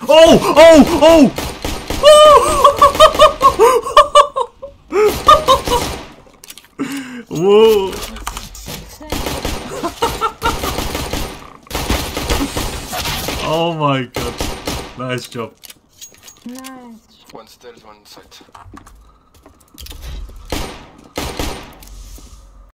Oh! Oh! Oh! Whoa! Oh my god. Nice job. Nice. One stairs, one side.